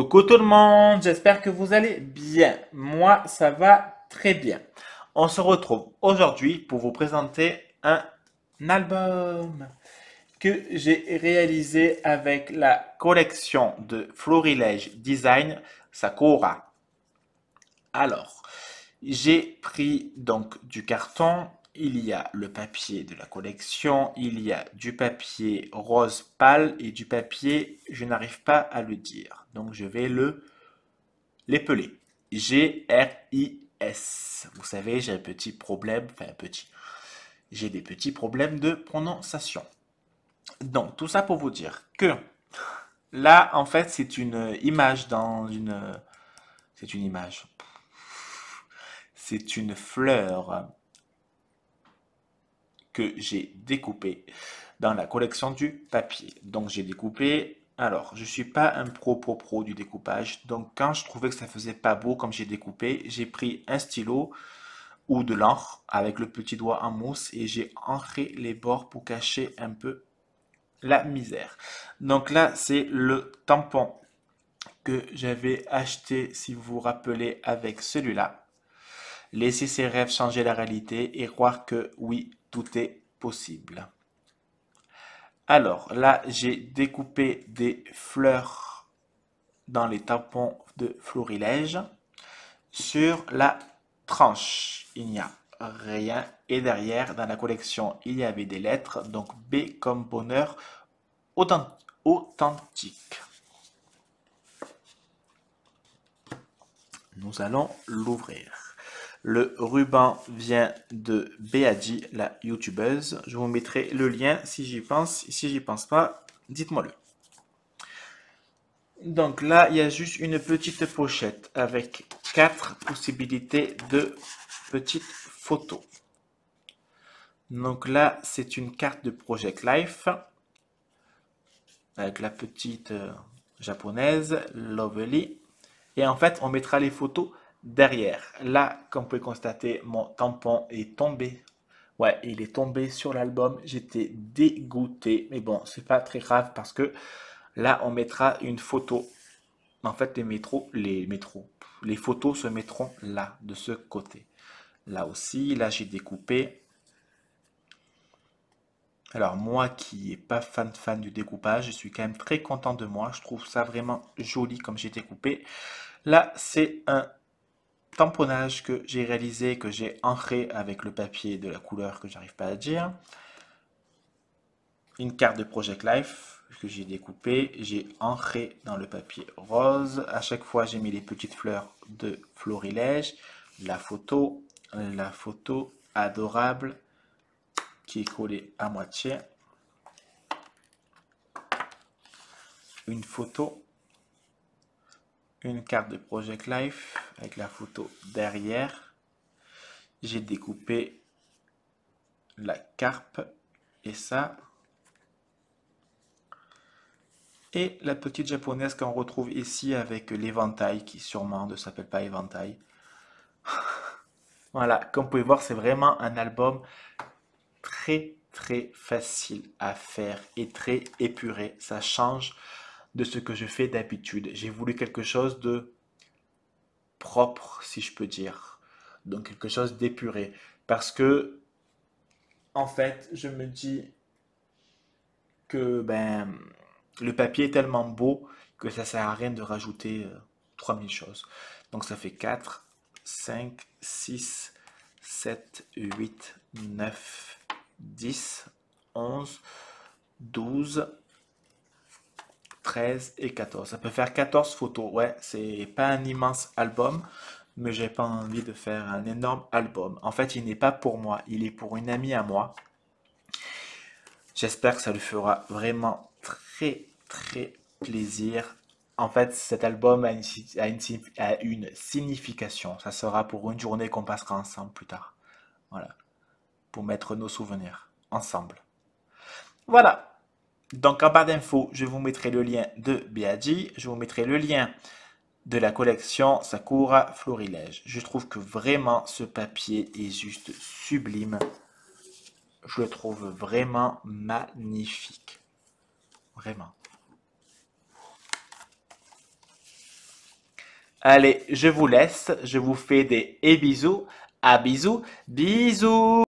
Coucou tout le monde, j'espère que vous allez bien. Moi, ça va très bien. On se retrouve aujourd'hui pour vous présenter un album que j'ai réalisé avec la collection de Florilège Design Sakura. Alors, j'ai pris donc du carton, il y a le papier de la collection, il y a du papier rose pâle et du papier, je n'arrive pas à le dire. Donc je vais l'épeler. G-R-I-S. Vous savez, j'ai un petit problème, enfin un petit, j'ai des petits problèmes de prononciation. Donc tout ça pour vous dire que là, en fait, c'est une image c'est une image, c'est une fleur que j'ai découpée dans la collection du papier. Donc j'ai découpé. Alors, je suis pas un pro du découpage. Donc quand je trouvais que ça faisait pas beau comme j'ai découpé, j'ai pris un stylo ou de l'encre avec le petit doigt en mousse et j'ai ancré les bords pour cacher un peu la misère. Donc là, c'est le tampon que j'avais acheté, si vous vous rappelez, avec celui-là. Laisser ses rêves changer la réalité et croire que oui, tout est possible. Alors là, j'ai découpé des fleurs dans les tampons de florilège sur la tranche. Il n'y a rien. Et derrière, dans la collection, il y avait des lettres. Donc B comme bonheur authentique. Nous allons l'ouvrir. Le ruban vient de Beadi, la youtubeuse. Je vous mettrai le lien si j'y pense. Si j'y pense pas, dites-moi-le. Donc là, il y a juste une petite pochette avec 4 possibilités de petites photos. Donc là, c'est une carte de Project Life avec la petite japonaise, Lovely. Et en fait, on mettra les photos derrière. Là, comme vous pouvez constater, mon tampon est tombé. Ouais, il est tombé sur l'album. J'étais dégoûté. Mais bon, c'est pas très grave parce que là, on mettra une photo. En fait, les photos se mettront là, de ce côté. Là aussi, là, j'ai découpé. Alors moi qui n'ai pas fan du découpage, je suis quand même très content de moi. Je trouve ça vraiment joli comme j'ai découpé. Là, c'est un tamponnage que j'ai réalisé, que j'ai ancré avec le papier de la couleur que j'arrive pas à dire. Une carte de Project Life que j'ai découpée, j'ai ancré dans le papier rose. À chaque fois, j'ai mis les petites fleurs de florilège. La photo adorable qui est collée à moitié. Une photo, une carte de Project Life avec la photo derrière. J'ai découpé la carpe et ça. Et la petite japonaise qu'on retrouve ici avec l'éventail qui sûrement ne s'appelle pas éventail. Voilà, comme vous pouvez voir, c'est vraiment un album très facile à faire et très épuré. Ça change de ce que je fais d'habitude. J'ai voulu quelque chose de propre, si je peux dire. Donc quelque chose d'épuré. Parce que, en fait, je me dis que le papier est tellement beau que ça sert à rien de rajouter 3000 choses. Donc ça fait 4, 5, 6, 7, 8, 9, 10, 11, 12, 13 et 14. Ça peut faire 14 photos. Ouais, c'est pas un immense album, mais j'ai pas envie de faire un énorme album. En fait, il n'est pas pour moi, il est pour une amie à moi. J'espère que ça lui fera vraiment très plaisir. En fait, cet album a une signification. Ça sera pour une journée qu'on passera ensemble plus tard. Voilà. Pour mettre nos souvenirs ensemble. Voilà. Donc en barre d'infos, je vous mettrai le lien de Beadi. Je vous mettrai le lien de la collection Sakura Florilège. Je trouve que vraiment ce papier est juste sublime. Je le trouve vraiment magnifique. Vraiment. Allez, je vous laisse. Je vous fais des et bisous. À bisous. Bisous.